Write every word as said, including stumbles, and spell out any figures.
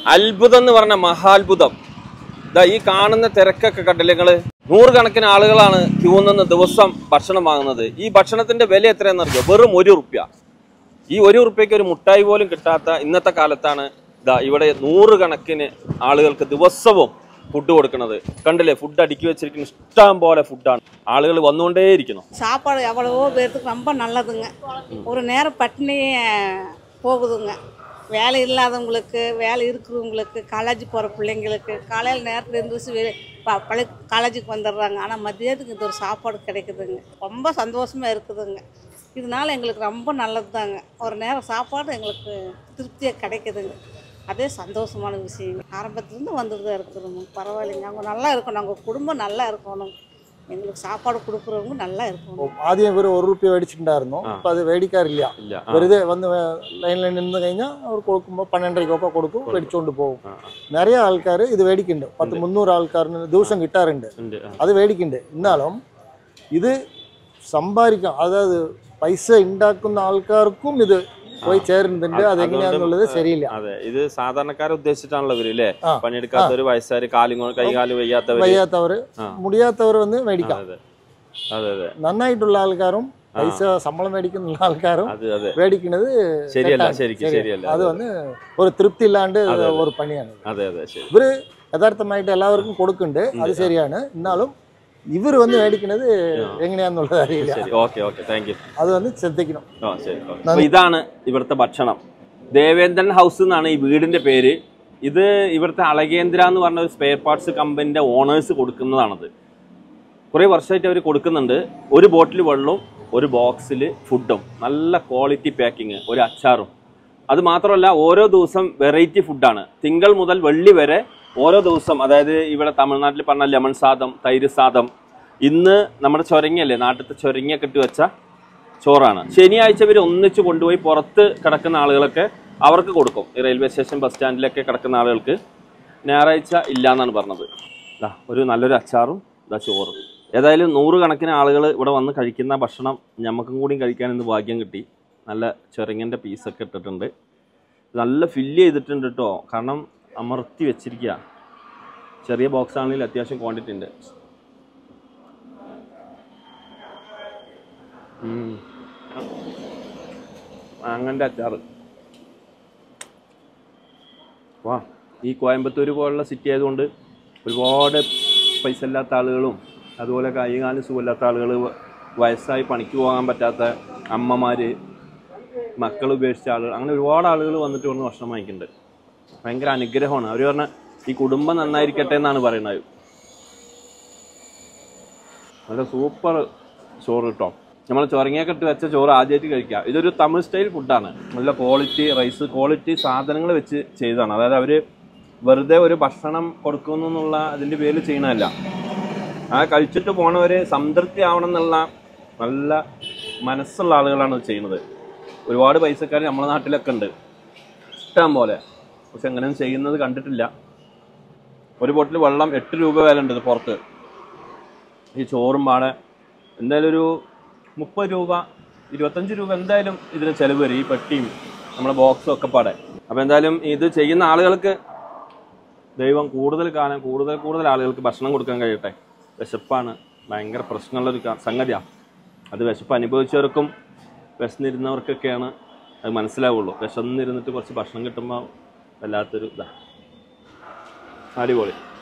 അത്ഭുതം എന്ന് പറഞ്ഞ മഹാത്ഭുതം. ഇതാ ഈ കാണുന്ന തിരക്കൊക്കെ കണ്ടില്ലേ നിങ്ങള്? നൂറുകണക്കിന് ആളുകളാണ് ക്യൂ നിന്ന് ദിവസം ഭക്ഷണം വാങ്ങുന്നത്. ഈ ഭക്ഷണത്തിന്റെ വില എത്രയാണെന്ന് അറിയോ? വെറും ഒരു റുപ്യ. ഈ ഒരു റുപ്യക്ക് ഒരു മുട്ടായി പോലും കിട്ടാത്ത ഇന്നത്തെ കാലത്താണ് ഇതാ ഇവിടെ നൂറുകണക്കിന് ആളുകൾക്ക് ദിവസവും ഫുഡ് കൊടുക്കുന്നത്. കണ്ടില്ലേ, ഫുഡ് അടുക്കി വെച്ചിരിക്കുന്ന ഇഷ്ടം പോലെ ഫുഡാണ്. ആളുകൾ വന്നുകൊണ്ടേയിരിക്കുന്നു. சாப்பாடு எவ்வளவோ பேருக்கு ரொம்ப நல்லதுங்க. ஒரு நேரம் பட்டினியே போகுதுங்க. வேலை இல்லாதவங்களுக்கு, வேலை இருக்கிறவங்களுக்கு, காலேஜ் போகிற பிள்ளைங்களுக்கு காலையில் நேரத்தில் எழுந்திரிச்சு ப பழைய காலேஜுக்கு வந்துடுறாங்க. ஆனால் மதியத்துக்கு இது ஒரு சாப்பாடு கிடைக்குதுங்க. ரொம்ப சந்தோஷமாக இருக்குதுங்க. இதனால் எங்களுக்கு ரொம்ப நல்லது தாங்க. ஒரு நேரம் சாப்பாடு எங்களுக்கு திருப்தியாக கிடைக்குதுங்க. அதே சந்தோஷமான விஷயம். ஆரம்பத்துலேருந்து வந்துட்டு தான் இருக்கிறோங்க. பரவாயில்லைங்க, அவங்க நல்லா இருக்கணும், அவங்க குடும்பம் நல்லா இருக்கணும், எங்களுக்கு சாப்பாடு கொடுக்குறவங்க நல்லா இருக்கணும். ആദ്യം ഇവർ ഒരു റുപ്യ മേടിച്ചിട്ടുണ്ടായിരുന്നു. അപ്പം അത് മേടിക്കാറില്ല. വെറുതെ വന്ന് ലൈനിൽ നിന്ന് കഴിഞ്ഞാൽ അവർ കൊടുക്കുമ്പോൾ പന്ത്രണ്ടരയ്ക്കൊക്കെ കൊടുക്കും, മേടിച്ചുകൊണ്ട് പോകും. നിറയെ ആൾക്കാർ ഇത് മേടിക്കുന്നുണ്ട്. പത്ത് മുന്നൂറ് ആൾക്കാരിന് ദിവസം കിട്ടാറുണ്ട്. അത് മേടിക്കുന്നുണ്ട്. എന്നാലും ഇത് സമ്പാദിക്കാം, അതായത് പൈസ ഉണ്ടാക്കുന്ന ആൾക്കാർക്കും ഇത് പോയി ചേരുന്നുണ്ട്. അതെങ്ങനെയാന്നുള്ളത് ശരിയില്ല. അതെ, ഇത് സാധാരണക്കാരെ ഉദ്ദേശിച്ചിട്ടാണല്ലോ ഇവര് അല്ലേ? പണിയെടുക്കാത്തവര്, വയസ്സാര്, കാലും കൈകാലും വയ്യാത്തവര്, വയ്യാത്തവര്, മുടിയാത്തവര് വന്ന് മേടിക്കാം. അതെ അതെ, നന്നായിട്ടുള്ള ആൾക്കാരും പൈസ ശമ്പളം മേടിക്കുന്ന ആൾക്കാരും മേടിക്കുന്നത് ശരിയല്ല, ശരിക്കും ശരിയല്ല. അത് വന്ന് ഒരു തൃപ്തി ഇല്ലാണ്ട് ഒരു പണിയാണ്. അതെ അതെ, ഇവര് യഥാർത്ഥമായിട്ട് എല്ലാവർക്കും കൊടുക്കുന്നുണ്ട്, അത് ശരിയാണ്. എന്നാലും ഇവർ വന്ന് മേടിക്കുന്നത് എങ്ങനെയാന്നുള്ളത് അറിയില്ല. അത് വന്ന് ശ്രദ്ധിക്കണം. ഇതാണ് ഇവിടുത്തെ ഭക്ഷണം. ദേവേന്ദ്രൻ ഹൗസ് എന്നാണ് ഈ വീടിന്റെ പേര്. ഇത് ഇവിടുത്തെ അളകേന്ദ്ര എന്ന് പറഞ്ഞ ഒരു സ്പെയർ പാർട്സ് കമ്പനിന്റെ ഓണേഴ്സ് കൊടുക്കുന്നതാണത്. കുറേ വർഷമായിട്ട് അവർ കൊടുക്കുന്നുണ്ട്. ഒരു ബോട്ടിൽ വെള്ളവും ഒരു ബോക്സിൽ ഫുഡും, നല്ല ക്വാളിറ്റി പാക്കിങ്, ഒരു അച്ചാറും. അത് മാത്രമല്ല ഓരോ ദിവസം വെറൈറ്റി ഫുഡാണ്. തിങ്കൾ മുതൽ വെള്ളി വരെ ഓരോ ദിവസം. അതായത് ഇവിടെ തമിഴ്നാട്ടിൽ പറഞ്ഞ ലെമൺ സാദം, തൈര് സാദം. ഇന്ന് നമ്മുടെ ചൊരങ്ങയല്ലേ, നാട്ടിലത്തെ ചൊരങ്ങയൊക്കെ ഇട്ട് വെച്ച ചോറാണ്. ശനിയാഴ്ച ഇവർ ഒന്നിച്ച് കൊണ്ടുപോയി പുറത്ത് കിടക്കുന്ന ആളുകളൊക്കെ അവർക്ക് കൊടുക്കും. ഈ റെയിൽവേ സ്റ്റേഷൻ, ബസ് സ്റ്റാൻഡിലൊക്കെ കിടക്കുന്ന ആളുകൾക്ക്. ഞായറാഴ്ച ഇല്ല എന്നാണ് പറഞ്ഞത്. ഇതാ ഒരു നല്ലൊരു അച്ചാറും ഇതാ ചോറും. ഏതായാലും നൂറുകണക്കിന് ആളുകൾ ഇവിടെ വന്ന് കഴിക്കുന്ന ഭക്ഷണം ഞമ്മക്കും കൂടി കഴിക്കാൻ ഇന്ന് ഭാഗ്യം കിട്ടി. നല്ല ചൊരങ്ങൻ്റെ പീസൊക്കെ ഇട്ടിട്ടുണ്ട്. നല്ല ഫില്ല് ചെയ്തിട്ടുണ്ട് കേട്ടോ. കാരണം അമർത്തി വെച്ചിരിക്കുക. ചെറിയ ബോക്സ് ആണെങ്കിൽ അത്യാവശ്യം ക്വാണ്ടിറ്റി ഉണ്ട്. മാങ്ങൻ്റെ അച്ചാറ്. വാ, ഈ കോയമ്പത്തൂർ പോലുള്ള സിറ്റി ആയതുകൊണ്ട് ഒരുപാട് പൈസ ഇല്ലാത്ത ആളുകളും അതുപോലെ കൈകാലും സുഖമില്ലാത്ത ആളുകൾ, വയസ്സായി പണിക്ക് പോകാൻ പറ്റാത്ത അമ്മമാർ, മക്കൾ ഉപേക്ഷിച്ച ആളുകൾ, അങ്ങനെ ഒരുപാട് ആളുകൾ വന്നിട്ട് വന്ന് ഭക്ഷണം വാങ്ങിക്കുന്നുണ്ട്. ഭയങ്കര അനുഗ്രഹമാണ്. അവർ പറഞ്ഞ ഈ കുടുംബം നന്നായിരിക്കട്ടെ എന്നാണ് പറയുന്നത്. നല്ല സൂപ്പർ ചോറ് കിട്ടോ. നമ്മൾ ചൊരങ്ങയൊക്കെ ഇട്ട് വെച്ച ചോറ് ആദ്യമായിട്ട് കഴിക്കുക. ഇതൊരു തമിഴ് സ്റ്റൈൽ ഫുഡാണ്. നല്ല ക്വാളിറ്റി റൈസ്, ക്വാളിറ്റി സാധനങ്ങൾ വെച്ച് ചെയ്തതാണ്. അതായത് അവർ വെറുതെ ഒരു ഭക്ഷണം കൊടുക്കുന്നു എന്നുള്ള അതിൻ്റെ പേരിൽ ചെയ്യണമല്ല. ആ കഴിച്ചിട്ട് പോണവർ സംതൃപ്തി ആവണം എന്നുള്ള നല്ല മനസ്സുള്ള ആളുകളാണ് ഇത് ചെയ്യുന്നത്. ഒരുപാട് പൈസക്കാർ നമ്മുടെ നാട്ടിലൊക്കെ ഉണ്ട്, ഇഷ്ടം പോലെ. പക്ഷെ എങ്ങനെയും ചെയ്യുന്നത് കണ്ടിട്ടില്ല. ഒരു ബോട്ടിൽ വെള്ളം എട്ട് രൂപ വില ഉണ്ട് പുറത്ത്. ഈ ചോറും പാടെ എന്തായാലും ഒരു മുപ്പത് രൂപ, ഇരുപത്തഞ്ച് രൂപ എന്തായാലും ഇതിന് ചിലവ് വരും. ഈ പെട്ടിയും നമ്മുടെ ബോക്സും ഒക്കെ പാടെ. അപ്പോൾ എന്തായാലും ഇത് ചെയ്യുന്ന ആളുകൾക്ക് ദൈവം കൂടുതൽ കാലം കൂടുതൽ കൂടുതൽ ആളുകൾക്ക് ഭക്ഷണം കൊടുക്കാൻ കഴിയട്ടെ. വിശപ്പാണ് ഭയങ്കര പ്രശ്നമുള്ളൊരു സംഗതിയാണ്. അത് വിശപ്പ് അനുഭവിച്ചവർക്കും വിശന്നിരുന്നവർക്കൊക്കെയാണ് അത് മനസ്സിലാവുള്ളൂ. വിശന്നിരുന്നിട്ട് കുറച്ച് ഭക്ഷണം കിട്ടുമ്പോൾ വല്ലാത്തൊരു ഇതാണ്. അടിപൊളി.